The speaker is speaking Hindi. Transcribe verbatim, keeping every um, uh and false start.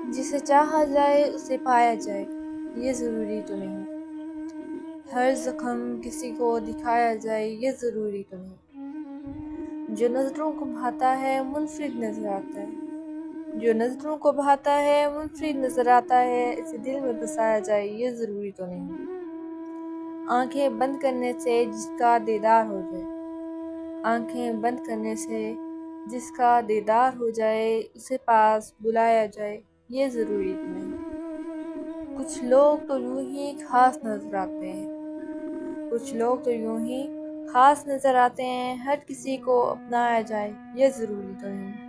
जिसे चाहा जाए उसे पाया जाए, ये ज़रूरी तो नहीं। हर ज़ख्म किसी को दिखाया जाए, ये ज़रूरी तो नहीं। जो नज़रों को भाता है मुनफरिद नज़र आता है, जो नज़रों को भाता है मुनफरिद नज़र आता है, इसे दिल में बसाया जाए, ये ज़रूरी तो नहीं। आंखें बंद करने से जिसका दीदार हो जाए, आंखें बंद करने से जिसका दीदार हो जाए, उसे पास बुलाया जाए, ये ज़रूरी तो नहीं। कुछ लोग तो यूं ही खास नज़र आते हैं, कुछ लोग तो यूं ही खास नज़र आते हैं, हर किसी को अपनाया जाए, ये ज़रूरी तो नहीं।